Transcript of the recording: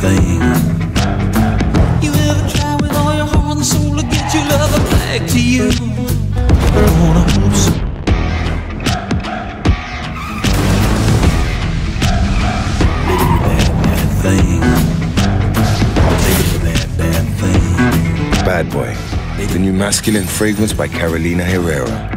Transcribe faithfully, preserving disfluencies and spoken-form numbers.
thing. You ever try with all your heart and soul to get your lover back to you? I wanna hope so. Thing. Take it for that bad thing. Bad Boy, the new masculine fragrance by Carolina Herrera.